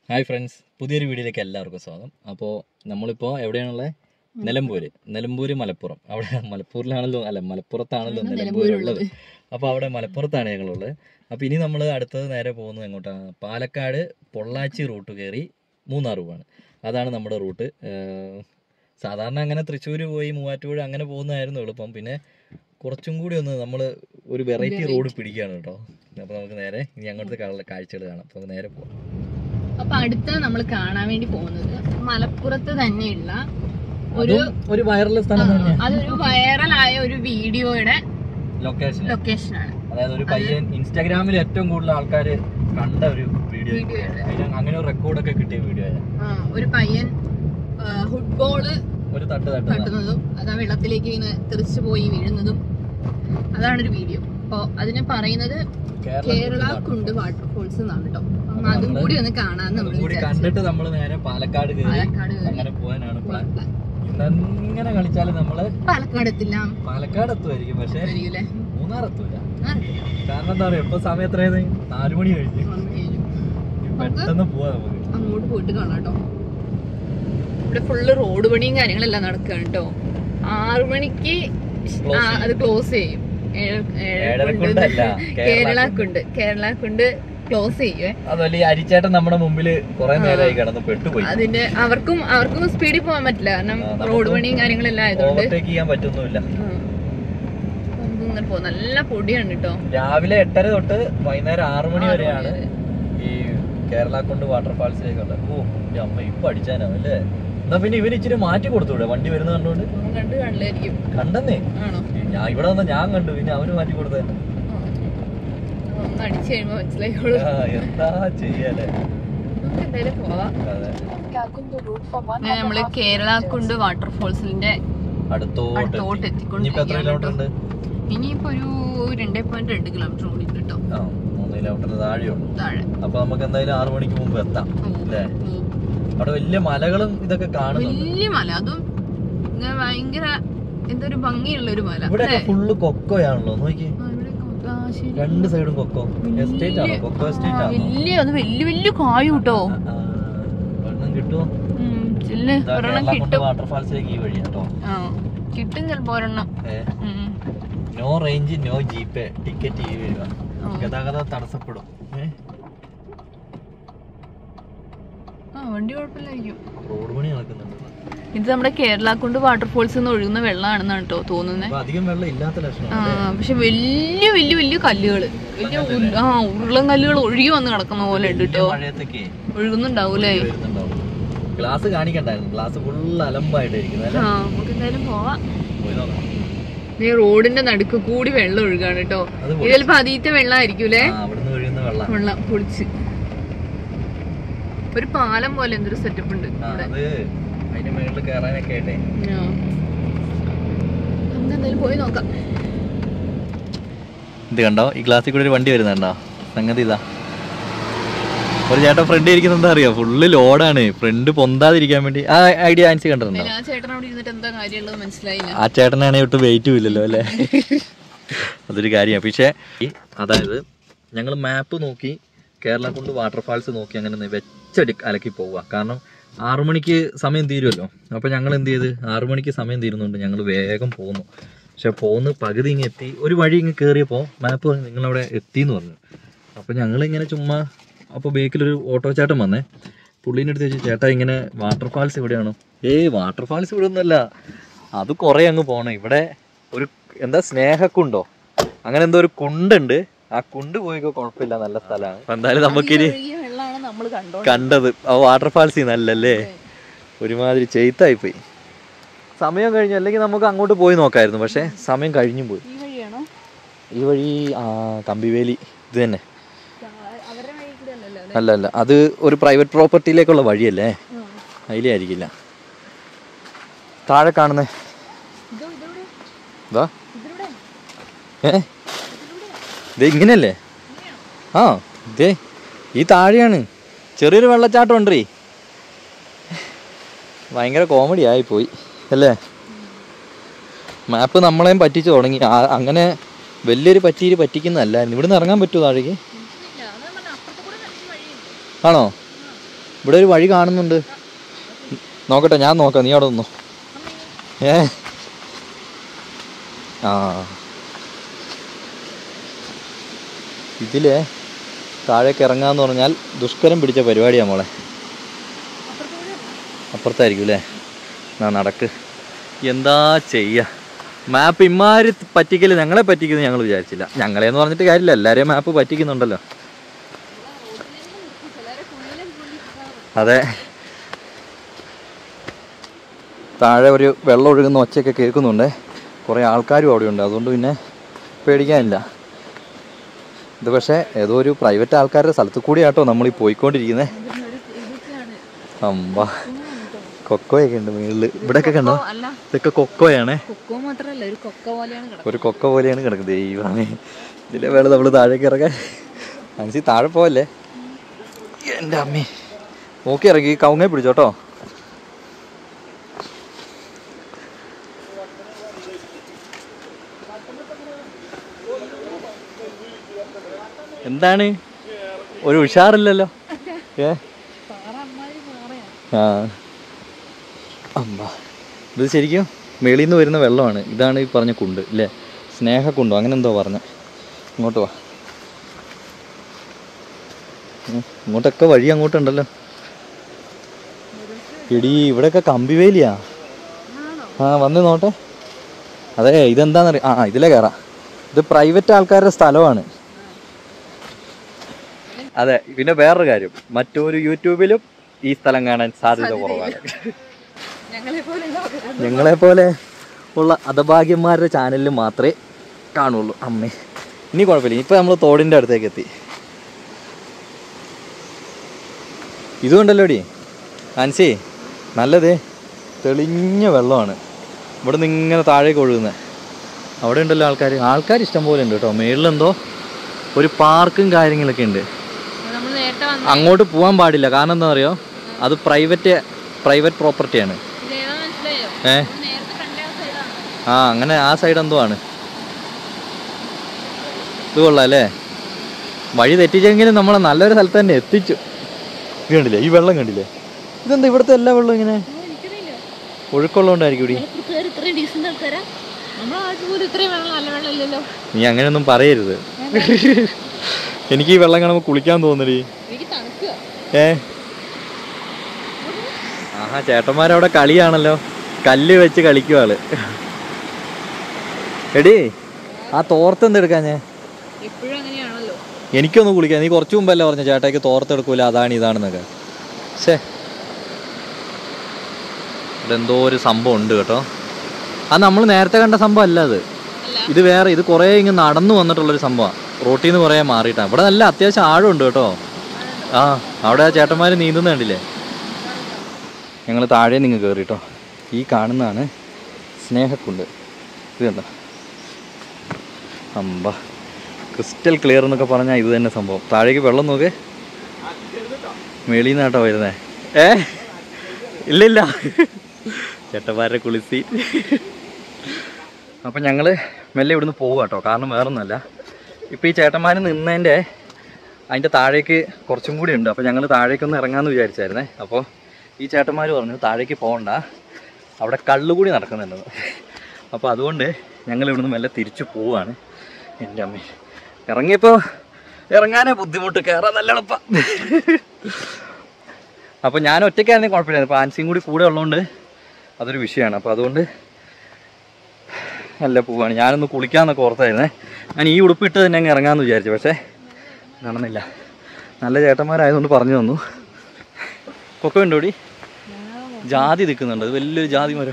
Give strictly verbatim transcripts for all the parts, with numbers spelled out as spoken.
Hi friends, പുതിയൊരു വീഡിയോയിലേക്ക് എല്ലാവർക്കും സ്വാഗതം. അപ്പോൾ നമ്മളിപ്പോൾ എവിടെയാണുള്ളത്? നിലമ്പൂര്. നിലമ്പൂര് മലപ്പുറം. അവിടെ മലപ്പൂരിലാണല്ലോ, അല്ല മലപ്പുറത്താണല്ലോ നിലമ്പൂരുള്ളത്. അപ്പോൾ അവിടെ മലപ്പുറത്താണ് ഞങ്ങളുള്ളത്. അപ്പോൾ ഇനി നമ്മൾ അടുത്തത് നേരെ പോകുന്നത് എങ്ങോട്ടാണ്? പാലക്കാട് പൊള്ളാച്ചി റൂട്ട് കയറി മൂന്നാർ പോവാണ്. അതാണ് നമ്മുടെ റൂട്ട്. സാധാരണ അങ്ങനെ തൃശ്ശൂർ പോയി മൂവാറ്റുപുഴ അങ്ങനെ പോകുന്നതായിരുന്നു എളുപ്പം. പിന്നെ കുറച്ചും കൂടി ഒന്ന് നമ്മൾ ഒരു വെറൈറ്റി റോഡ് പിടിക്കുകയാണ് കേട്ടോ. അപ്പോൾ നമുക്ക് നേരെ ഇനി അങ്ങോട്ടത്തെ കാഴ്ചകൾ കാണാം. അപ്പോൾ നമുക്ക് നേരെ പോകാം. അപ്പൊ അടുത്ത നമ്മൾ കാണാൻ വേണ്ടി പോകുന്നത് മലപ്പുറത്ത് തന്നെയുള്ള ഒരു ഒരു വൈറൽ സ്ഥലം തന്നെ. അതൊരു വൈറലായ ഒരു വീഡിയോയുടെ ലൊക്കേഷൻ ലൊക്കേഷൻ ആണ്. അതായത് ഒരു പയ്യൻ ഇൻസ്റ്റാഗ്രാമിൽ ഏറ്റവും കൂടുതൽ ആൾക്കാർ കണ്ട ഒരു വീഡിയോ, അങ്ങനെ ഒരു റെക്കോർഡൊക്കെ കിട്ടിയ വീഡിയോ. ഒരു പയ്യൻ ഫുട്ബോള് ഒരു തട്ട് തട്ടുന്നതും അതാ വെള്ളത്തിലേക്ക് ഇങ്ങനെ തെറിച്ചു പോയി വീഴുന്നതും, അതാണ് ഒരു വീഡിയോ. അപ്പൊ അതിന് പറയുന്നത് കേരള കുണ്ട് വാട്ടർഫോൾസ് എന്നാണ് കേട്ടോ. അതും കൂടി ഒന്ന് കാണാൻ കണ്ടിട്ട് നമ്മള് നേരെ പാലക്കാട് അങ്ങനെ പോകാനാണ് പ്ലാൻ. ഇന്നെങ്ങനെ കളിച്ചാലും നമ്മള് പാലക്കാട് എത്തില്ല, പാലക്കാട് എത്തുമായിരിക്കും, പക്ഷെ മൂന്നാർ എത്തൂല. കാരണം എന്താ പറയാ, ഇപ്പൊ സമയം എത്രയാണ്? നാലു മണി കഴിഞ്ഞു. പെട്ടെന്ന് പോവാ നമുക്ക്. അങ്ങോട്ട് പോയിട്ട് കാണാം കേട്ടോ. ഇവിടെ ഫുള്ള് റോഡ് പണിയും കാര്യങ്ങളെല്ലാം നടക്കുകയാണ് കേട്ടോ. ആറു മണിക്ക് അത് ക്ലോസ് ചെയ്യും. കേരള കുണ്ട് കേരള കുണ്ട് ക്ലോസ് ചെയ്യേ. അതുപോലെ ഈ അരിച്ചേട്ടൻ നമ്മുടെ മുമ്പില് കുറെ നേരമായി കിടന്ന് പെട്ടുപോയി. അതിന്റെ അവർക്കും അവർക്കും സ്പീഡിൽ പോകാൻ പറ്റില്ല, കാരണം റോഡ് പണിയും കാര്യങ്ങളെല്ലാം ആയതുകൊണ്ട് ചെയ്യാൻ പറ്റുന്നില്ല. നല്ല പൊടിയാണ് കേട്ടോ. രാവിലെ എട്ടര തൊട്ട് വൈകുന്നേരം ആറു മണി വരെയാണ് ഈ കേരള കുണ്ട് വാട്ടർഫാൾസിലേക്കുള്ള. ഓ അമ്മ ഇപ്പൊ അടിച്ചാനാവും അല്ലേ? എന്നാ പിന്നെ ഇവര് ഇച്ചിരി മാറ്റി കൊടുത്തൂടെ? വണ്ടി വരുന്ന കണ്ടോണ്ട് കണ്ടു കാണില്ലായിരിക്കും. കണ്ടെന്നേ ഞാൻ ഇവിടെ വന്ന ഞാൻ കണ്ടു, പിന്നെ അവന് മാറ്റി കൊടുത്തേ. എന്താ ചെയ്യാലേ? നമ്മള് കേരള കുണ്ട് വാട്ടർഫോൾസിന്റെ അടുത്തോട്ട് എത്തിക്കൊണ്ട് ഇനിയിപ്പോ ഒരു രണ്ടേ പോയിന്റ് രണ്ട് കിലോമീറ്റർ കൂടി കേട്ടോ. മൂന്ന് കിലോമീറ്റർ താഴെയുള്ളൂ. അപ്പൊ നമുക്ക് എന്തായാലും ആറു മണിക്ക് മുമ്പ് എത്താം അല്ലേ? അവിടെ വലിയ മലകളും ഇതൊക്കെ കാണും. വലിയ മല, അതും ഭയങ്കര എന്തൊരു ഭംഗിയുള്ള ഒരു മല. ഇവിടെ ഫുള്ള് കൊക്കോയാണല്ലോ, നോക്കി രണ്ട് സൈഡും കൊക്കോ എസ്റ്റേറ്റ് ആണോ? കൊക്കോ എസ്റ്റേറ്റ് ആണോ? വലിയ അത് വലിയ വലിയ കായു കേട്ടോ. വെള്ളം കിട്ടുമോ? വാട്ടർഫാൾസിലേക്ക് ഈ വഴി കേട്ടോ. കിട്ടും ചിലപ്പോ ഒരെണ്ണം. No range no GPay ticket ഈ വരിക. ഗതാഗതം തടസ്സപ്പെടും. വണ്ടി കുഴപ്പമില്ലായിരിക്കും. റോഡ് പണി നടക്കുന്നുണ്ട്. ഇത് നമ്മുടെ കേരള കുണ്ട് വാട്ടർഫോൾസ് നിന്ന് ഒഴുകുന്ന വെള്ളമാണെന്നാണ് കേട്ടോ തോന്നുന്നത്. അധികം വെള്ളം ഇല്ലാത്ത ലക്ഷണം. ആ പക്ഷെ വലിയ വലിയ വലിയ കല്ലുകള്, വലിയ ആ ഉരുളൻ കല്ലുകൾ ഒഴുകി വന്ന് കിടക്കുന്ന പോലെ ഉണ്ട് കേട്ടോ. ഒഴുകുന്നുണ്ടാവൂലേ? ഗ്ലാസ് കാണിക്കണ്ടായിരുന്നു, ഗ്ലാസ് ഫുള്ള് അലമ്പായിട്ടായിരിക്കും. നമുക്ക് എന്തായാലും പോവാം. റോഡിന്റെ നടുക്ക് കൂടി വെള്ളം ഒഴുകാണ് കേട്ടോ. ഇത് ചിലപ്പോ അതീത്തെ വെള്ളമായിരിക്കൂലേ? വെള്ളം പൊളിച്ച് ഒരു പാലം പോലെ എന്തൊരു സെറ്റപ്പ് ഉണ്ട്. പോയി നോക്കാം. ഇത് കണ്ടോ, ഈ ഗ്ലാസ്സിൽ കൂടെ ഒരു വണ്ടി വരുന്നുണ്ടോ? സംഗതി ഇതാ. ഒരു ചേട്ടൻ ഫ്രണ്ട് ഇരിക്കുന്നത് എന്താ അറിയോ? ഫുള്ള് ലോഡാണ്. ഫ്രണ്ട് പൊന്താതിരിക്കാൻ വേണ്ടി ആ ഐഡിയ ആൻസി കണ്ടിട്ടുണ്ടോ? ആ ചേട്ടനാണെങ്കിൽ ഒട്ടും വെയിറ്റും ഇല്ലല്ലോ അല്ലേ? അതൊരു കാര്യമാണ്. പക്ഷേ അതായത് ഞങ്ങൾ മാപ്പ് നോക്കി കേരള കുണ്ട് വാട്ടർഫാൾസ് നോക്കി അങ്ങനെ വെച്ചടി അലക്കി പോവുക. കാരണം ആറു മണിക്ക് സമയം തീരുമല്ലോ. അപ്പോൾ ഞങ്ങൾ എന്ത് ചെയ്ത്, ആറു മണിക്ക് സമയം തീരുന്നുണ്ട് ഞങ്ങൾ വേഗം പോകുന്നു. പക്ഷെ പോകുന്ന പകുതി ഇങ്ങ് എത്തി, ഒരു വഴി ഇങ്ങ് കയറിയപ്പോൾ മാപ്പ് നിങ്ങളവിടെ എത്തി എന്ന് പറഞ്ഞു. അപ്പോൾ ഞങ്ങളിങ്ങനെ ചുമ്മാ, അപ്പോൾ ബേക്കിലൊരു ഓട്ടോ ചേട്ടൻ വന്നേ. പുള്ളീൻ്റെ അടുത്ത് ചോദിച്ചു, ചേട്ടാ ഇങ്ങനെ വാട്ടർഫാൾസ് എവിടെയാണോ? ഏയ് വാട്ടർഫാൾസ് ഇവിടെ ഒന്നുമല്ല, അത് കുറേ അങ്ങ് പോകണം. ഇവിടെ ഒരു എന്താ സ്നേഹക്കുണ്ടോ അങ്ങനെ എന്തോ ഒരു കുണ്ടുണ്ട്. ആ കുണ്ട് പോയിക്കോ, കുഴപ്പമില്ല, നല്ല സ്ഥലമാണ്. അപ്പം എന്തായാലും നമുക്കിനി കണ്ടത് ആ വാട്ടർഫാൾസ് നല്ലല്ലേ? ഒരുമാതിരി ചെയ്ത്തായിപ്പോയി. സമയം കഴിഞ്ഞു, അല്ലെങ്കിൽ നമുക്ക് അങ്ങോട്ട് പോയി നോക്കായിരുന്നു. പക്ഷെ സമയം കഴിഞ്ഞും പോയി. ഈ വഴി ആ കമ്പിവേലി ഇത് തന്നെ. അല്ല അല്ല അത് ഒരു പ്രൈവറ്റ് പ്രോപ്പർട്ടിയിലേക്കുള്ള വഴിയല്ലേ, അതിലേ ആയിരിക്കില്ല. താഴെ കാണുന്നേ ഇതാ. ഏ ഇത് ഇങ്ങനെയല്ലേ? ആ ഇതേ ഈ താഴെയാണ്. ചെറിയൊരു വെള്ളച്ചാട്ടം ഉണ്ടേ. ഭയങ്കര കോമഡി ആയിപ്പോയി അല്ലേ? മാപ്പ് നമ്മളെയും പറ്റിച്ചു തുടങ്ങി. അങ്ങനെ വലിയൊരു പറ്റീര് പറ്റിക്കുന്നതല്ലായിരുന്നു. ഇവിടുന്ന് ഇറങ്ങാൻ പറ്റുമോ താഴേക്ക്? ആണോ? ഇവിടെ ഒരു വഴി കാണുന്നുണ്ട്. നോക്കട്ടെ, ഞാൻ നോക്കാം, നീ അവിടെ നിന്നോ. ഏ ആ ഇതിലെ താഴേക്ക് ഇറങ്ങാന്ന് പറഞ്ഞാൽ ദുഷ്കരം പിടിച്ച പരിപാടിയാണ് മോളെ. അപ്പുറത്തായിരിക്കും അല്ലേ? ആ നടക്ക്. എന്താ ചെയ്യുക, മാപ്പ് ഇമാര് പറ്റിക്കല് ഞങ്ങളെ പറ്റിക്കുന്നത് ഞങ്ങൾ വിചാരിച്ചില്ല. ഞങ്ങളെന്ന് പറഞ്ഞിട്ട് കാര്യമില്ല, എല്ലാവരെയും മാപ്പ് പറ്റിക്കുന്നുണ്ടല്ലോ. അതെ, താഴെ ഒരു വെള്ളം ഒഴുകുന്ന ഒച്ചയൊക്കെ കേൾക്കുന്നുണ്ട്. കുറേ ആൾക്കാരും അവിടെയുണ്ട്, അതുകൊണ്ട് പിന്നെ പേടിക്കാനില്ല. ഇത് പക്ഷേ ഏതോ ഒരു പ്രൈവറ്റ് ആൾക്കാരുടെ സ്ഥലത്ത് കൂടിയാട്ടോ നമ്മളീ പോയിക്കൊണ്ടിരിക്കുന്നത്. അമ്പ കൊക്കോയൊക്കെ ഉണ്ട് മുകളിൽ. ഇവിടെയൊക്കെ കണ്ടോ, ഇതൊക്കെ കൊക്കോയാണ്. ഒരു കൊക്ക പോലെയാണ് കിടക്കുന്നത്. ദൈവമേ, ഇതിലെ വേണം നമ്മൾ താഴേക്ക് ഇറങ്ങാൻ. മനസ്സിൽ താഴെ പോവല്ലേ. എൻ്റെ അമ്മേ, നോക്കി ഇറങ്ങി കവുങ്ങേ പിടിച്ചോട്ടോ. എന്താണ് ഒരു ഉഷാറില്ലല്ലോ. ഏ ആ അമ്മ, ഇത് ശരിക്കും മേളിൽ നിന്ന് വരുന്ന വെള്ളമാണ്. ഇതാണ് ഈ പറഞ്ഞ കുണ്ട് ഇല്ലേ, സ്നേഹക്കുണ്ടോ അങ്ങനെ എന്തോ പറഞ്ഞ. ഇങ്ങോട്ട് വാ, ഇങ്ങോട്ടൊക്കെ വഴി അങ്ങോട്ടുണ്ടല്ലോ. എടീ, ഇവിടെയൊക്കെ കമ്പിവേലിയാ. ആ വന്ന് നോട്ടെ. അതെ, ഇതെന്താണെന്നറിയാം. ആ ഇതിലേ കയറാം. ഇത് പ്രൈവറ്റ് ആൾക്കാരുടെ സ്ഥലമാണ്. അതെ, പിന്നെ വേറൊരു കാര്യം, മറ്റൊരു യൂട്യൂബിലും ഈ സ്ഥലം കാണാൻ സാധ്യത കുറവാണ്. ഞങ്ങളെ പോലെ ഉള്ള അധഭാഗ്യന്മാരുടെ ചാനലിൽ മാത്രമേ കാണുള്ളൂ. അമ്മേ, ഇനി കുഴപ്പമില്ല. ഇപ്പം നമ്മൾ തോടിൻ്റെ അടുത്തേക്ക് എത്തി. ഇതുകൊണ്ടല്ലോ ഡി ആൻസി, നല്ലതേ തെളിഞ്ഞ വെള്ളമാണ്. ഇവിടെ നിന്ന് ഇങ്ങനെ താഴേക്ക് ഒഴുകുന്നത്. അവിടെ ഉണ്ടല്ലോ ആൾക്കാർ. ആൾക്കാർ ഇഷ്ടം പോലെ ഉണ്ട് കേട്ടോ. മേളിലെന്തോ ഒരു പാർക്കും കാര്യങ്ങളൊക്കെ ഉണ്ട്. അങ്ങോട്ട് പോകാൻ പാടില്ല, കാരണം എന്താ പറയുക, അത് പ്രൈവറ്റ് പ്രൈവറ്റ് പ്രോപ്പർട്ടിയാണ്. ഏ ആ അങ്ങനെ ആ സൈഡ് എന്തോ ആണ്. ഇത് കൊള്ളാം അല്ലേ. വഴി തെറ്റിച്ചെങ്കിലും നമ്മളെ നല്ലൊരു സ്ഥലത്ത് തന്നെ എത്തിച്ചു. ഇത് കണ്ടില്ലേ, ഈ വെള്ളം കണ്ടില്ലേ? ഇതെന്താ ഇവിടുത്തെ എല്ലാ വെള്ളം ഇങ്ങനെ ഒഴുക്കുള്ളതുകൊണ്ടായിരിക്കും. നീ അങ്ങനെയൊന്നും പറയരുത്. എനിക്ക് ഈ വെള്ളം കാണുമ്പോൾ കുളിക്കാൻ തോന്നല്. ഏ ആഹാ, ചേട്ടന്മാരവിടെ കളിയാണല്ലോ, കല്ല് വെച്ച് കളിക്കും ആള്. എടീ, ആ തോർത്തെന്തെടുക്കാൻ ഞാൻ എനിക്കൊന്ന് കുളിക്കാം. നീ കുറച്ചു മുമ്പല്ലേ പറഞ്ഞു ചേട്ടായിക്ക് തോർത്തെടുക്കൂല, അതാണ് ഇതാണെന്നൊക്കെ. ശേ, ഇതെന്തോ ഒരു സംഭവം ഉണ്ട് കേട്ടോ. അത് നമ്മൾ നേരത്തെ കണ്ട സംഭവം അല്ല അത്. ഇത് വേറെ, ഇത് കുറേ ഇങ്ങനെ നടന്നു വന്നിട്ടുള്ളൊരു സംഭവമാണ്. റോട്ടിൽ നിന്ന് കുറേ മാറിയിട്ടാണ്. ഇവിടെ നല്ല അത്യാവശ്യം ആഴമുണ്ട് കേട്ടോ. ആ അവിടെ ചേട്ടന്മാർ നീന്തുന്ന കണ്ടില്ലേ. ഞങ്ങൾ താഴെ നിങ്ങൾ കയറി കേട്ടോ. ഈ കാണുന്നതാണ് സ്നേഹക്കുണ്ട്. ഇത് കണ്ടോ, അമ്പ ക്രിസ്റ്റൽ ക്ലിയർ എന്നൊക്കെ പറഞ്ഞാൽ ഇത് തന്നെ സംഭവം. താഴേക്ക് വെള്ളം നോക്ക്, മേളിൽ നിന്ന് കേട്ടോ വരുന്നേ. ഏ ഇല്ലില്ല, ചേട്ടന്മാരുടെ കുളിസി. അപ്പം ഞങ്ങൾ മെല്ലെ ഇവിടുന്ന് പോകുക കേട്ടോ. കാരണം വേറൊന്നുമല്ല, ഇപ്പോൾ ഈ ചേട്ടന്മാർ നിന്നതിൻ്റെ അതിൻ്റെ താഴേക്ക് കുറച്ചും കൂടി ഉണ്ട്. അപ്പോൾ ഞങ്ങൾ താഴേക്കൊന്ന് ഇറങ്ങാമെന്ന് വിചാരിച്ചായിരുന്നേ. അപ്പോൾ ഈ ചേട്ടന്മാർ പറഞ്ഞു താഴേക്ക് പോകണ്ട, അവിടെ കള്ളുകൂടി നടക്കുന്നുണ്ടെന്ന്. അപ്പോൾ അതുകൊണ്ട് ഞങ്ങൾ ഇവിടുന്ന് മെല്ലെ തിരിച്ചു പോവുകയാണ്. എൻ്റെ അമ്മ, ഇറങ്ങിയപ്പോൾ ഇറങ്ങാനേ ബുദ്ധിമുട്ട്, കയറാൻ നല്ല എളുപ്പം. അപ്പോൾ ഞാൻ ഒറ്റയ്ക്കായിരുന്നെങ്കിൽ കുഴപ്പമില്ലായിരുന്നു. ഇപ്പോൾ ആൻസിയും കൂടി കൂടെ ഉള്ളതുകൊണ്ട് അതൊരു വിഷയമാണ്. അപ്പോൾ അതുകൊണ്ട് നല്ല പോവാണ്. ഞാനൊന്ന് കുളിക്കാമെന്നൊക്കെ ഓർത്തായിരുന്നേ. ഞാൻ ഈ ഉടുപ്പിട്ട് തന്നെ അങ്ങ് ഇറങ്ങാമെന്ന് വിചാരിച്ചു, പക്ഷേ നടന്നില്ല. നല്ല ചേട്ടന്മാരായതുകൊണ്ട് പറഞ്ഞു തന്നു. കൊക്ക ഉണ്ടോ ഇവിടെ? ജാതി നിൽക്കുന്നുണ്ട്, അത് വലിയൊരു ജാതി മരം.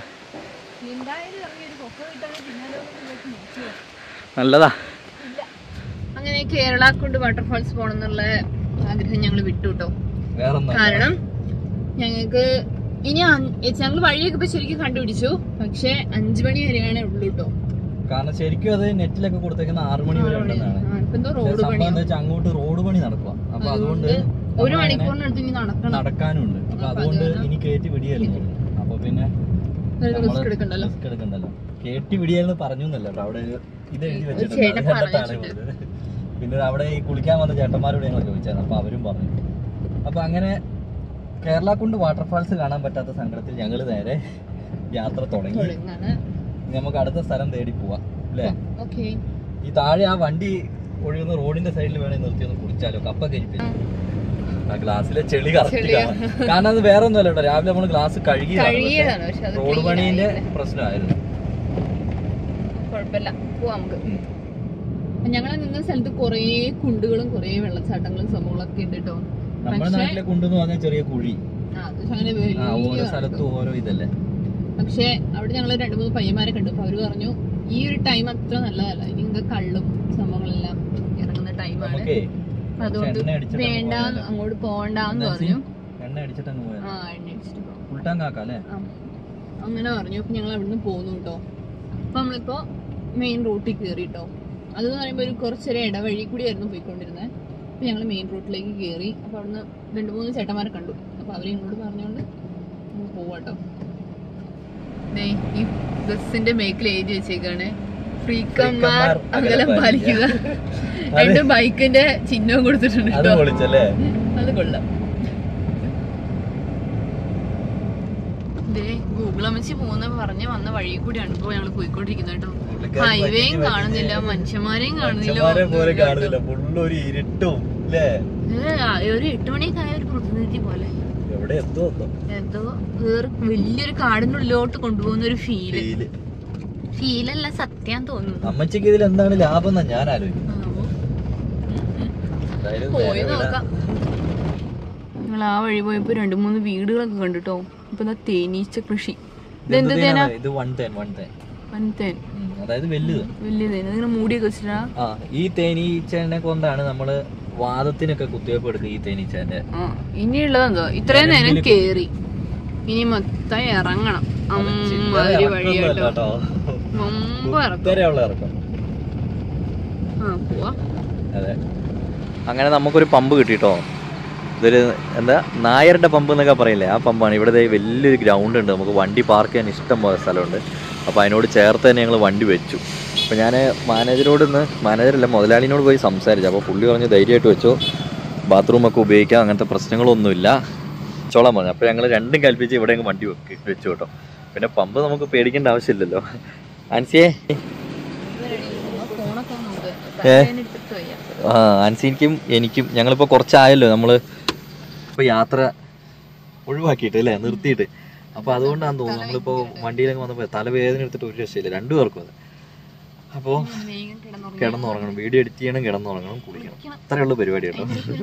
നല്ലതാ. അങ്ങനെ കേരള കുണ്ട് വാട്ടർഫാൾസ് പോകണം എന്നുള്ള ആഗ്രഹം ഞങ്ങൾ വിട്ടു കേട്ടോ. കാരണം ഞങ്ങൾക്ക് ഇനി ഞങ്ങൾ വഴിയൊക്കെ ഇപ്പൊ ശരിക്കും കണ്ടുപിടിച്ചു, പക്ഷെ അഞ്ചു മണി വരെയാണ് ഉള്ളൂ കേട്ടോ. കാരണം ശരിക്കും അത് നെറ്റിലൊക്കെ കൊടുത്തേക്കുന്ന ആറു മണി വരെ ഉണ്ടെന്നാണ്. അങ്ങോട്ട് റോഡ് പണി നടക്കുക. അപ്പൊ അതുകൊണ്ട് ഒരു മണിക്കൂറിനടുത്ത് ഇനി നടക്കണം, നടക്കാനുണ്ട്. അപ്പൊ അതുകൊണ്ട് ഇനി കയറ്റി വിടിയായിരുന്നു. അപ്പൊ പിന്നെ റിസ്ക് എടുക്കണ്ടല്ലോ കയറ്റി വിടിയായിരുന്നു പറഞ്ഞു എന്നല്ല അവിടെ ഇത് എഴുതി വെച്ചിട്ടുണ്ട്. പിന്നെ അവിടെ ഈ കുളിക്കാൻ വന്ന ചേട്ടന്മാരോട് ഞങ്ങൾ ചോദിച്ചായിരുന്നു. അപ്പൊ അവരും പറഞ്ഞു. അപ്പൊ അങ്ങനെ കേരള കുണ്ട് വാട്ടർഫാൾസ് കാണാൻ പറ്റാത്ത സങ്കടത്തിൽ ഞങ്ങൾ നേരെ യാത്ര തുടങ്ങി. നമുക്ക് അടുത്ത സ്ഥലം തേടി പോവാം അല്ലേ? ഈ താഴെ ആ വണ്ടി ഒഴുകുന്ന റോഡിന്റെ സൈഡിൽ വേണേ നിർത്തി ഒന്ന് കുടിച്ചാലോ? കപ്പ കരിപ്പിച്ചു ആ ഗ്ലാസ്സിലെ ചെളി കറക്റ്റ് കാണാം. കാരണം അത് വേറെ ഒന്നുമല്ല കേട്ടോ, രാവിലെ നമ്മൾ ഗ്ലാസ് കഴുകിയതാണ്. റോഡ് പണീന്റെ പ്രശ്നമായിരുന്നു. കുഴപ്പമില്ല, പോവാം നമുക്ക്. ഞങ്ങളെ നിന്ന സ്ഥലത്ത് കൊറേ കുണ്ടുകളും കൊറേ വെള്ളച്ചാട്ടങ്ങളും സംഭവങ്ങളൊക്കെ ഉണ്ട് കേട്ടോ. നമ്മുടെ നാട്ടിലെ കുണ്ടെന്ന് പറഞ്ഞാൽ ചെറിയ കുഴി, ഓരോ സ്ഥലത്തും ഓരോ ഇതല്ലേ. പക്ഷെ അവിടെ ഞങ്ങള് രണ്ടു മൂന്ന് പയ്യന്മാരെ കണ്ടു. അപ്പൊ അവര് പറഞ്ഞു ഈ ഒരു ടൈം അത്ര നല്ലതല്ല, ഇനി ഇങ്ങ കള്ളും സംഭവങ്ങളെല്ലാം ഇറങ്ങുന്ന ടൈമാണ്, അതുകൊണ്ട് വേണ്ട അങ്ങോട്ട് പോകണ്ടെന്ന് പറഞ്ഞു. അങ്ങനെ പറഞ്ഞു. അപ്പൊ ഞങ്ങൾ അവിടുന്ന് പോന്നു കേട്ടോ. അപ്പൊ നമ്മളിപ്പോ മെയിൻ റൂട്ടിൽ കയറി കേട്ടോ. അതെന്ന് പറയുമ്പോ ഒരു കുറച്ചൊരു ഇടവഴി കൂടി ആയിരുന്നു പോയിക്കൊണ്ടിരുന്നത്. അപ്പൊ ഞങ്ങള് മെയിൻ റൂട്ടിലേക്ക് കയറി. അപ്പൊ അവിടുന്ന് രണ്ടു മൂന്ന് ചേട്ടന്മാരെ കണ്ടു. അപ്പൊ അവരെ ഇങ്ങോട്ട് പറഞ്ഞോണ്ട് നമ്മൾ പോവാട്ടോ. ഈ ബസിന്റെ മേക്കിൽ എഴുതി വെച്ചേക്കാണ് ഫ്രീക്കന്മാർ അകലം പാലിക്കുക. രണ്ട് ബൈക്കിന്റെ ചിഹ്നവും കൊടുത്തിട്ടുണ്ട്. അത് കൊള്ളാം. ഗൂഗിൾ അമ്മച്ചി പോകുന്ന പറഞ്ഞ് വന്ന വഴി കൂടിയാണ് ഇപ്പൊ ഞങ്ങള് പോയിക്കൊണ്ടിരിക്കുന്നത് കേട്ടോ. ഹൈവേയും കാണുന്നില്ല, മനുഷ്യന്മാരെയും കാണുന്നില്ല. ഒരു എട്ട് മണിയൊക്കെ ആയ ഒരു പ്രതിനിധി പോലെ എന്തോ വേറെ വലിയൊരു കാടിന്റെ ഉള്ളിലോട്ട് കൊണ്ടുപോകുന്ന ഒരു ഫീല്. ഫീലല്ല, സത്യം തോന്നുന്നു. അമ്മച്ചിക്ക് ഇതിൽ എന്താണ് ലാഭം എന്നാ ഞാൻ ആലോചിക്കുന്നത്. പോയി നോക്കാം. ഞങ്ങൾ ആ വഴി പോയപ്പോ രണ്ടു മൂന്ന് വീടുകളൊക്കെ കണ്ടിട്ടോ. ഇപ്പൊ തേനീച്ച കൃഷി. ഇതെന്ത് തേനാ? വലിയ മൂടിയൊക്കെ വെച്ചിട്ടാ. ഈ തേനീച്ചനെ കൊണ്ടാണ് നമ്മള് വാദത്തിനൊക്കെ കുത്തിവെപ്പ് എടുക്കുക. ഈ തേനീച്ചന്റെ ഇനിയുള്ളതെന്തോ ഇത്രയും നേരം കേറി, ഇനി മൊത്തം ഇറങ്ങണം. അമ്മാതിരി വഴിയാട്ടോ. അതെ, അങ്ങനെ നമുക്കൊരു പമ്പ് കിട്ടിട്ടോ. ഇതൊരു എന്താ നായരുടെ പമ്പ് എന്നൊക്കെ പറയില്ലേ, ആ പമ്പാണ്. ഇവിടെ വലിയൊരു ഗ്രൗണ്ട് ഉണ്ട്, നമുക്ക് വണ്ടി പാർക്ക് ചെയ്യാൻ ഇഷ്ടം പോലെ സ്ഥലമുണ്ട്. അപ്പോൾ അതിനോട് ചേർത്ത് തന്നെ ഞങ്ങൾ വണ്ടി വെച്ചു. അപ്പോൾ ഞാൻ മാനേജരോട് ഇന്ന് മാനേജറല്ല മുതലാളിനോട് പോയി സംസാരിച്ചു. അപ്പോൾ പുള്ളി പറഞ്ഞ് ധൈര്യമായിട്ട് വെച്ചോ, ബാത്റൂമൊക്കെ ഉപയോഗിക്കാം, അങ്ങനത്തെ പ്രശ്നങ്ങളൊന്നുമില്ല, ചോളം പറഞ്ഞു. അപ്പോൾ ഞങ്ങൾ രണ്ടും കൽപ്പിച്ച് ഇവിടെ അങ്ങ് വണ്ടി വെക്ക് വെച്ചു കേട്ടോ. പിന്നെ പമ്പ് നമുക്ക് പേടിക്കേണ്ട ആവശ്യമില്ലല്ലോ. ആൻസിയെ ഏ ആ ആൻസിക്കും എനിക്കും ഞങ്ങളിപ്പോൾ കുറച്ചായല്ലോ നമ്മൾ ഇപ്പോൾ യാത്ര ഒഴിവാക്കിയിട്ട് അല്ലേ, നിർത്തിയിട്ട്. അപ്പോൾ അതുകൊണ്ടാണെന്ന് തോന്നുന്നു നമ്മളിപ്പോൾ വണ്ടിയിലൊക്കെ വന്നപ്പോൾ തലവേദന എടുത്തിട്ട് ഒരു രക്ഷയില്ല രണ്ടുപേർക്കും അത്. അപ്പോൾ കിടന്നുറങ്ങണം, വീഡിയോ എഡിറ്റ് ചെയ്യണം, കിടന്നുറങ്ങണം, കുളിക്കണം, അത്രയുള്ള പരിപാടി കേട്ടോ.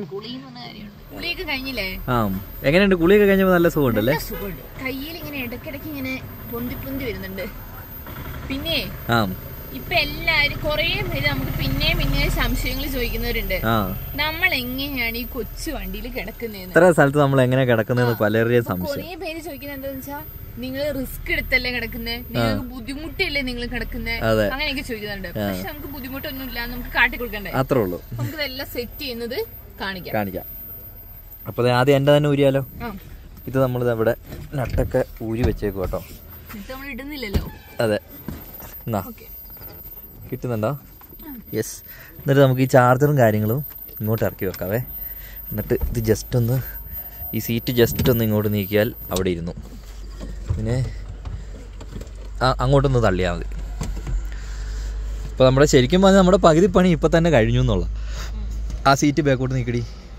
ആ എങ്ങനെയുണ്ട് കുളിയൊക്കെ കഴിഞ്ഞപ്പോൾ? നല്ല സുഖമുണ്ടല്ലേ? കയ്യിൽ ഇങ്ങനെ ഇടയ്ക്കിടയ്ക്ക് ഇങ്ങനെ പൊന്തി പൊന്തി വരുന്നുണ്ട്. പിന്നെ ആ ഇപ്പൊ എല്ലാരും കൊറേ പേര് നമുക്ക് പിന്നെയും പിന്നെ സംശയങ്ങൾ ചോദിക്കുന്നവരുണ്ട്, നമ്മൾ എങ്ങനെയാണ് ഈ കൊച്ചു വണ്ടിയിൽ കിടക്കുന്നതെന്ന്. ഇത്ര സ്ഥലത്ത് നമ്മൾ എങ്ങനെ കിടക്കുന്നതെന്ന് പലരുടെയും സംശയം. കൊറേ പേര് ചോദിക്കുന്നത് എന്താന്ന് വെച്ചാൽ നിങ്ങൾ റിസ്ക് എടുത്തല്ലേ കിടക്കുന്നത്, നിങ്ങൾക്ക് ബുദ്ധിമുട്ടല്ലേ നിങ്ങൾ കിടക്കുന്നത്, അങ്ങനെയൊക്കെ ചോദിക്കുന്നുണ്ട്. പക്ഷെ നമുക്ക് ബുദ്ധിമുട്ടൊന്നും ഇല്ല, നമുക്ക് കാട്ടി കൊടുക്കണ്ടേ, അത്രേ ഉള്ളൂ. നമുക്ക് ഇതെല്ലാം സെറ്റ് ചെയ്യുന്നത് കാണിക്കാം കാണിക്കാം അപ്പൊ ആദ്യം എന്റെ തന്നെ ഊരിയാലോ. ഇത് നമ്മൾ ഇവിടെ നട്ടൊക്കെ ഊരി വെച്ചേക്കും കേട്ടോ. നമ്മൾ ഇടുന്നില്ലല്ലോ. അതെ, എന്നാ കിട്ടുന്നുണ്ടോ? യെസ്. എന്നിട്ട് നമുക്ക് ഈ ചാർജറും കാര്യങ്ങളും ഇങ്ങോട്ട് ഇറക്കി വെക്കാവേ. എന്നിട്ട് ഇത് ജസ്റ്റ് ഒന്ന് ഈ സീറ്റ് ജസ്റ്റ് ഒന്ന് ഇങ്ങോട്ട് നീക്കിയാൽ അവിടെ ഇരുന്നു. പിന്നെ അങ്ങോട്ടൊന്ന് തള്ളിയാൽ മതി. ഇപ്പോൾ നമ്മുടെ ശരിക്കും പറഞ്ഞാൽ നമ്മുടെ പകുതി പണി ഇപ്പം തന്നെ കഴിഞ്ഞു എന്നുള്ള. ആ സീറ്റ് ബാക്കോട്ട് നീക്കടി,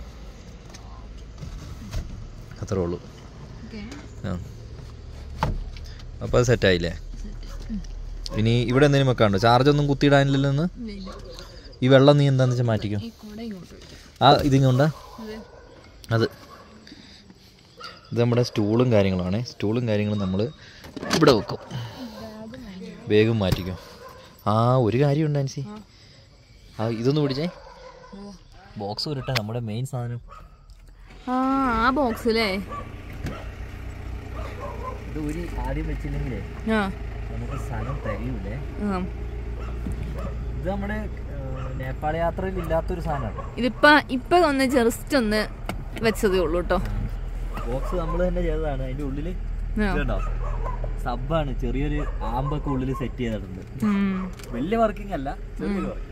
അത്രേ ഉള്ളൂ. ആ അപ്പോൾ അത് സെറ്റായില്ലേ? ഇനി ഇവിടെ എന്തെങ്കിലും വെക്കാണ്ടോ? ചാർജ് ഒന്നും കുത്തിയിടാനില്ലല്ലോ എന്ന്. ഈ വെള്ളം നീ എന്താന്ന് വെച്ചാൽ മാറ്റിക്കോ. ആ ഇതിങ്ങോണ്ടാ അത്. ഇത് നമ്മുടെ സ്റ്റൂളും കാര്യങ്ങളുമാണ്. സ്റ്റൂളും കാര്യങ്ങളും നമ്മൾ ഇവിടെ വെക്കും. വേഗം മാറ്റിക്കോ. ആ ഒരു കാര്യമുണ്ട് ആൻസി, ആ ഇതൊന്ന് പിടിച്ചേ. ബോക്സ് ഉരുട്ടാ നമ്മുടെ മെയിൻ സാധനം. ആ ബോക്സ് അല്ലേ? ഇത് ഒരു ആദ്യം വെച്ചില്ലെങ്കിലേ നമുക്ക് സ്ഥലം തരിയൂലേ. ഇത് നമ്മുടെ നേപ്പാൾ യാത്രയിൽ ഇല്ലാത്തൊരു സാധനമാണ്. ഇതിപ്പോ ഇപ്പൊ ഒന്ന് ജസ്റ്റ് ഒന്ന് വെച്ചതേ ഉള്ളൂ കേട്ടോ. ബോക്സ് നമ്മൾ തന്നെ ചെയ്തതാണ്. അതിന്റെ ഉള്ളില് ഇതുണ്ടോ സബ്ബാണ്, ചെറിയൊരു ആമ്പൊക്കെ ഉള്ളിൽ സെറ്റ് ചെയ്തിട്ടുണ്ട്. വലിയ വർക്കിംഗ് അല്ല, ചെറിയൊരു വർക്കിംഗ്.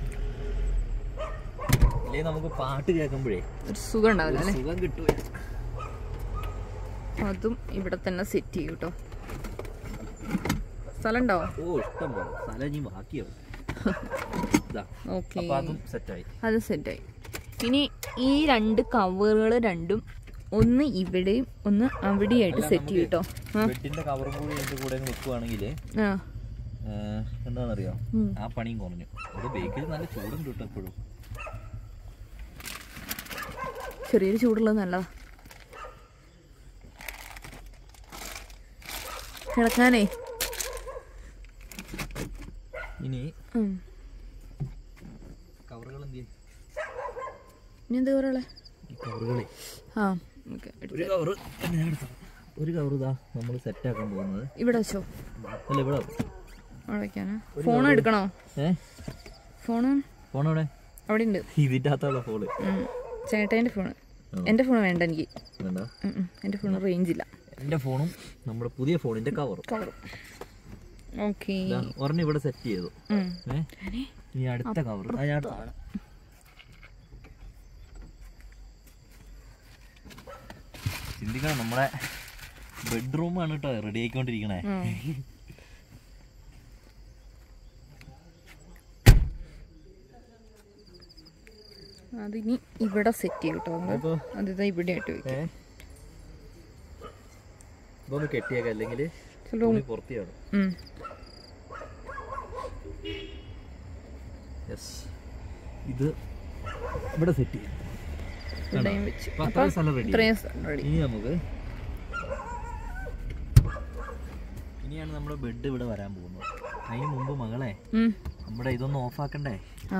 അല്ലെങ്കിൽ നമുക്ക് പാട്ട് കേൾക്കുമ്പോഴേ ഒരു സുഖം ഉണ്ടാവില്ല, സുഖം കിട്ടുക. അതും ഇവിടെ തന്നെ സെറ്റ് ചെയ്യും കേട്ടോ. സ്ഥലം ഉണ്ടോ? ഓ ഇഷ്ടം പോലെ സ്ഥലം ഇനി ബാക്കിയോ. ഓക്കെ, സെറ്റായി, അത് സെറ്റായി. ഇനി ഈ രണ്ട് കവറുകൾ രണ്ടും ഒന്ന് ഇവിടെയും ഒന്ന് അവിടെയായിട്ട് സെറ്റ് ചെയ്യും കേട്ടോ. ബെഡിന്റെ കവറും കൂടി ഇതിന്റെ കൂടെ വെക്കുവാണെങ്കിൽ എന്താണെന്നറിയോ, ആ പണിയും കുറഞ്ഞു. അത് ബേക്കിൽ നല്ല ചൂടും കിട്ടും എപ്പോഴും. ചെറിയൊരു ചൂടുള്ളത് നല്ലതാ കിടക്കാനേ. ഇനി കവറുകൾ എന്ത് ചെയ്യും? ഇനി എന്താ കവറുകളെ? കവറുകളെ ആ ഒരു കവറ് ഒരു കവറ് ഇതാ നമ്മൾ സെറ്റ് ആക്കാൻ പോകുന്നത്. ഇവിടെ വെച്ചോ? അല്ല ഇവിടെ വെക്കാനാ. ഫോൺ എടുക്കണോ? ഏഹ് ഫോണ് ഫോൺ അവിടെ അവിടെ ഉണ്ട്. ഇതിൻ്റെ അകത്തുള്ള ഫോണ് ചേട്ടൻ്റെ ഫോണ്. എൻ്റെ ഫോൺ വേണ്ട എനിക്ക്. വേണ്ട, എൻ്റെ ഫോൺ റേഞ്ച് ഇല്ല. എൻ്റെ ഫോണും നമ്മുടെ പുതിയ ഫോണിന്റെ കവറും കവറും ഓക്കെ ഒരെണ്ണം ഇവിടെ സെറ്റ് ചെയ്തു. ഇനി അടുത്ത കവർ ചിന്തിക്കണം. നമ്മളെ ബെഡ്റൂമാണ് കേട്ടോ റെഡി ആയിക്കൊണ്ടിരിക്കണേ. അതിനി ഇവിടെ സെറ്റ് ചെയ്യും കേട്ടോ. അതിതാ ഇവിടെ ആയിട്ട് വെക്കും. ഇതൊന്ന് കെട്ടിയേക്ക, അല്ലെങ്കിൽ പുറത്തിയാണ്. ഇത് ഇവിടെ സെറ്റ് ചെയ്യും. ഇനി നമുക്ക് ഇനിയാണ് നമ്മുടെ ബെഡ് ഇവിടെ വരാൻ പോകുന്നത്. അതിന് മുമ്പ് മകളെ നമ്മുടെ ഇതൊന്ന് ഓഫ് ആക്കണ്ടേ?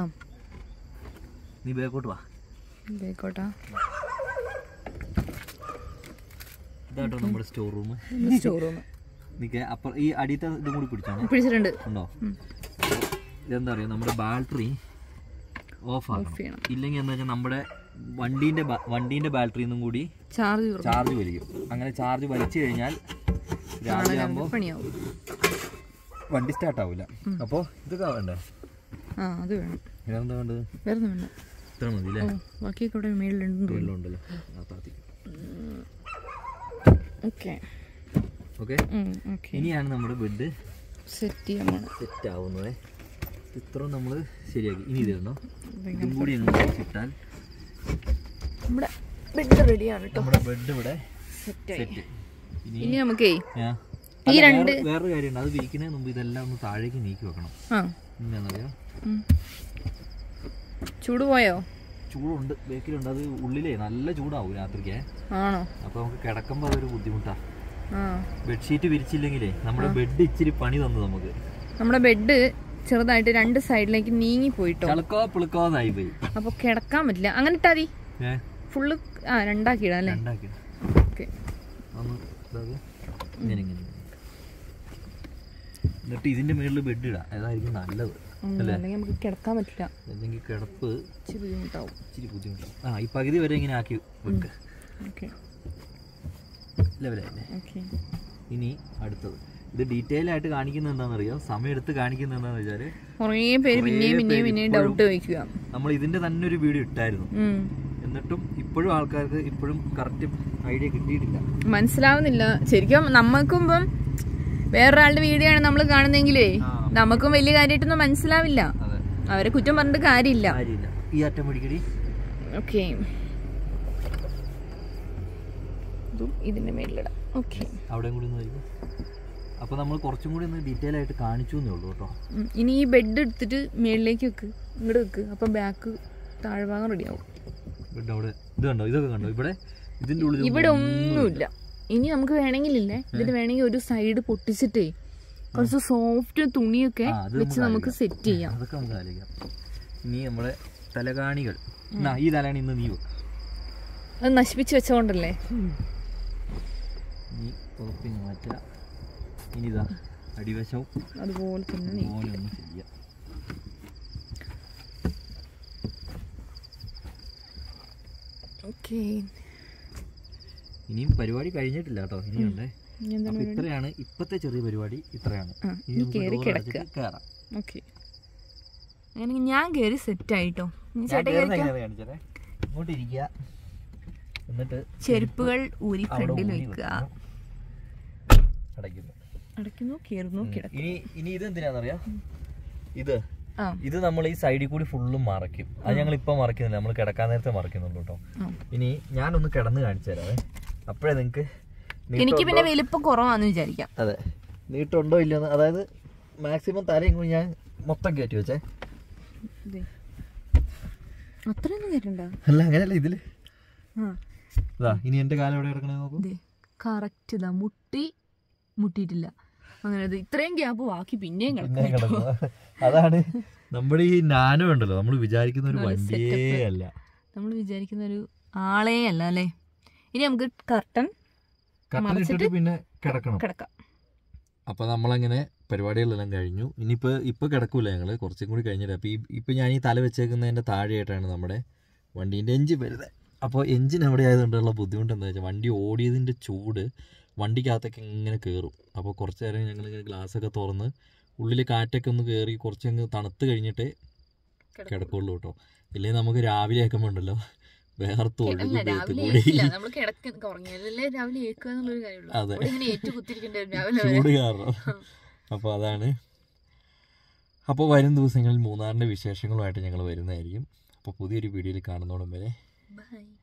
നീ ബേക്കോട്ട് വാ. ബേക്കോട്ടാ? ഇതാട്ടോ നമ്മുടെ സ്റ്റോർ റൂം. സ്റ്റോർ റൂം അപ്പുറം ഈ അടിയത്തെ ഇതും കൂടി പിടിച്ചാണ് പിടിച്ചിട്ടുണ്ട്. ഉണ്ടോ? ഇതെന്താ അറിയാം, നമ്മുടെ ബാറ്ററി ഓഫ് ആക്കണം. ഇല്ലെങ്കിൽ എന്താ വെച്ചാൽ നമ്മുടെ വണ്ടീന്റെ വണ്ടീന്റെ ബാറ്ററി നിന്നും കൂടി ചാർജ് ചാർജ് വലിക്കും. അങ്ങനെ ചാർജ് വലിച്ചു കഴിഞ്ഞാൽ രാവിലെ ആകുമ്പോൾ വണ്ടി സ്റ്റാർട്ട് ആവില്ല. അപ്പോൾ ഇതൊക്കെ വേണ്ടേ? ആ അത് വേണം. വേറെന്താ വേണ്ടത്? വേറെ വേണ്ട, ഇത്ര മതി അല്ലേ? ബാക്കിയൊക്കെ ഇവിടെ മേളിലുണ്ടല്ലോ. ഓക്കെ ഓക്കെ ഇനിയാണ് നമ്മുടെ ബെഡ് സെറ്റ് ചെയ്യാൻ സെറ്റ് ആവുന്നത്. ഇത്ര നമ്മൾ ശരിയാക്കി. ഇനി ഇതുണ്ടോ, ഇതും കൂടി ഇട്ടാൽ നമ്മുടെ ബെഡ് റെഡിയാണ് കേട്ടോ. നമ്മുടെ ബെഡ് ഇവിടെ സെറ്റ്. ഇനി നമുക്കേ ഈ രണ്ട് വേറൊരു കാര്യമുണ്ട്. അത് വിരിക്കുന്നതിന് മുമ്പ് ഇതെല്ലാം ഒന്ന് താഴേക്ക് നീക്കി വെക്കണം. എന്താണെന്നറിയോ? ചൂട് പോയോ? ചൂടുണ്ട്, ബേക്കിലുണ്ട്. അത് ഉള്ളിലേ നല്ല ചൂടാവും രാത്രിക്ക്. ആണോ? അപ്പൊ നമുക്ക് കിടക്കുമ്പോ അതൊരു ബുദ്ധിമുട്ടാ. ബെഡ്ഷീറ്റ് വിരിച്ചില്ലെങ്കിലേ നമ്മുടെ ബെഡ് ഇച്ചിരി പണി തന്നു നമുക്ക്. നമ്മുടെ ബെഡ് ചെറുതായിട്ട് രണ്ട് സൈഡിലേക്ക് നീങ്ങി പോയിട്ടോ, ചളക്കോ പുളുക്കോന്നായി പോയി. അപ്പൊ കിടക്കാൻ പറ്റില്ല. അങ്ങനെ ഇട്ടാതി ഫുള്ള് ആ രണ്ടാക്കിടാ അല്ലേ? എന്നിട്ട് ഇതിന്റെ മേളിൽ ബെഡ് ഇടാം. അതായിരിക്കും നല്ലത്. നമുക്ക് കിടക്കാൻ പറ്റില്ല, അല്ലെങ്കിൽ കിടപ്പ് ഇച്ചിരി ബുദ്ധിമുട്ടാവും. ഇച്ചിരി ബുദ്ധിമുട്ടാവും. ആ ഈ പകുതി വരെ ഇങ്ങനെ ആക്കി വെക്ക്. ലെവലല്ലേ? ഇനി അടുത്തത് ഇത് ഡീറ്റെയിൽ ആയിട്ട് കാണിക്കുന്നത് എന്താണെന്നറിയോ? സമയം എടുത്ത് കാണിക്കുന്നത് എന്താണെന്ന് വെച്ചാല് കുറേ പേര് പിന്നെയും പിന്നെയും പിന്നെയും ഡൗട്ട് വയ്ക്കുക. നമ്മൾ ഇതിന്റെ തന്നെ ഒരു വീഡിയോ ഇട്ടായിരുന്നു. എന്നിട്ടും ഇപ്പോഴും ആൾക്കാർക്ക് ഇപ്പോഴും കറക്റ്റ് ഐഡിയ കിട്ടിയിട്ടില്ല, മനസ്സിലാവുന്നില്ല. ശരിക്കും നമുക്കുമ്പം വേറൊരാളുടെ വീഡിയോ ആണ് നമ്മൾ കാണുന്നെങ്കിലേ നമുക്കും വലിയ കാര്യമായിട്ടൊന്നും മനസ്സിലാവില്ല. അവരെ കുറ്റം പറഞ്ഞിട്ട് കാര്യമില്ല. ഈ അറ്റം പിടിക്കടി. ഓക്കെ, ഇതിന്റെ മേലിലിടാം. ഓക്കെ, അവിടെ കൂടി ഒന്ന്. അപ്പൊ നമ്മൾ കുറച്ചും കൂടി ഒന്ന് ഡീറ്റെയിൽ ആയിട്ട് കാണിച്ചു എന്നേ ഉള്ളൂ കേട്ടോ. ഇനി ഈ ബെഡ് എടുത്തിട്ട് മേളിലേക്ക് വെക്ക്, ഇങ്ങോട്ട് വെക്ക്. അപ്പൊ ബാക്ക് താഴ്ഭാഗം റെഡി ആവും. ബെഡ് അവിടെ ഇത് കണ്ടോ? ഇതൊക്കെ കണ്ടോ? ഇവിടെ ഇതിന്റെ ഉള്ളിൽ ഇവിടെ ഒന്നുമില്ല. ഇനി നമുക്ക് വേണമെങ്കിലില്ലേ, ഇതിന് വേണമെങ്കിൽ ഒരു സൈഡ് പൊട്ടിച്ചിട്ടേ കുറച്ച് സോഫ്റ്റ് തുണിയൊക്കെ വെച്ച് നമുക്ക് സെറ്റ് ചെയ്യാം. അതൊക്കെ നമുക്ക് ആലോചിക്കാം. ഇനി നമ്മുടെ തലകാണികൾ, ഈ തലകാണി ഇന്ന് നീ വെക്കും. അത് നശിപ്പിച്ച് വെച്ചോണ്ടല്ലേ. നീ പുറപ്പിന് മാറ്റുക. ഇനി ഇതാ അടിവശവും അതുപോലെ തന്നെ ഒന്ന് ചെയ്യാം. ഓക്കെ, ഇനിയും പരിപാടി കഴിഞ്ഞിട്ടില്ല കേട്ടോ, ഇനിയുണ്ടേ. ഇത്രയാണ് ഇപ്പത്തെ ചെറിയ പരിപാടി. ഇത്രയാണ്. കയറാം. ഓക്കെ, അങ്ങനെ ഞാൻ കയറി സെറ്റ് ആയിട്ടോ. ഇങ്ങോട്ട് ഇരിക്കുക. എന്നിട്ട് ചെരുപ്പുകൾ ഊരി ഫ്രണ്ടിൽ വെക്കുക. അടയ്ക്കുന്നു അടയ്ക്കുന്നു കയറുന്നു കിടക്കും. ഇനി ഇനി ഇത് എന്തിനാന്നറിയാം, ഇത് ഇത് നമ്മൾ ഈ സൈഡിൽ കൂടി ഫുള്ളും മറയ്ക്കും. അത് ഞങ്ങൾ ഇപ്പൊ മറക്കുന്നില്ല, നമ്മൾ കിടക്കാൻ നേരത്തെ മറക്കുന്നുള്ളൂ കേട്ടോ. ഇനി ഞാനൊന്ന് കിടന്ന് കാണിച്ചു തരാവേ, അപ്പോഴേ നിങ്ങക്ക് എനിക്ക് പിന്നെ വലിപ്പം കുറവാന്ന് വിചാരിക്കാം. അതെ, നീട്ടുണ്ടോ ഇല്ലെന്ന്, അതായത് മാക്സിമം തലയും കൂടി ഞാൻ മൊത്തം കയറ്റി വെച്ചേ. അത്രയൊന്നും കയറ്റണ്ട. അല്ല അങ്ങനെയല്ല ഇതില്. ഇനി എന്റെ കാലം എവിടെ കിടക്കണേ നോക്കൂ. കറക്റ്റ് ഇതാ, മുട്ടി മുട്ടിയിട്ടില്ല. അങ്ങനെ ഇത്രയും ഗ്യാപ്പ് ബാക്കി പിന്നെയും കിടക്കും. അതാണ് നമ്മുടെ ഈ നാനോ ഉണ്ടല്ലോ, നമ്മൾ വിചാരിക്കുന്ന ഒരു വണ്ടിയേ അല്ല, നമ്മൾ വിചാരിക്കുന്ന ഒരു ആളേ അല്ല അല്ലേ. ഇനി നമുക്ക് കർട്ടൻ കർട്ടൻ ഇട്ടിട്ട് പിന്നെ കിടക്കണം കിടക്കാം. അപ്പൊ നമ്മളങ്ങനെ പരിപാടികളെല്ലാം കഴിഞ്ഞു. ഇനിയിപ്പോ ഇപ്പൊ കിടക്കൂല ഞങ്ങള്, കുറച്ചും കൂടി കഴിഞ്ഞിട്ട്. അപ്പൊ ഈ ഇപ്പൊ ഞാൻ ഈ തല വെച്ചേക്കുന്നതിന്റെ താഴെയായിട്ടാണ് നമ്മുടെ വണ്ടീന്റെ എഞ്ചിൻ വരുന്നത്. അപ്പോൾ എഞ്ചിൻ അവിടെ ആയതുകൊണ്ടുള്ള ബുദ്ധിമുട്ട് എന്താ വെച്ചാൽ, വണ്ടി ഓടിയതിന്റെ ചൂട് വണ്ടിക്കകത്തൊക്കെ ഇങ്ങനെ കയറും. അപ്പോൾ കുറച്ച് നേരം ഞങ്ങൾ ഇങ്ങനെ ഗ്ലാസ്സൊക്കെ തുറന്ന് ഉള്ളിൽ കാറ്റൊക്കെ ഒന്ന് കയറി കുറച്ചങ്ങ് തണുത്ത് കഴിഞ്ഞിട്ടേ കിടക്കുള്ളൂ കേട്ടോ. ഇല്ലെങ്കിൽ നമുക്ക് രാവിലെ ആക്കുമ്പോൾ ഉണ്ടല്ലോ വേർത്ത് ഒഴുകും. അതെ, ചൂട് കാരണം. അപ്പോൾ അതാണ്. അപ്പോൾ വരും ദിവസങ്ങളിൽ മൂന്നാറിൻ്റെ വിശേഷങ്ങളുമായിട്ട് ഞങ്ങൾ വരുന്നതായിരിക്കും. അപ്പോൾ പുതിയൊരു വീഡിയോയിൽ കാണുന്നോടും വരെ ബൈ.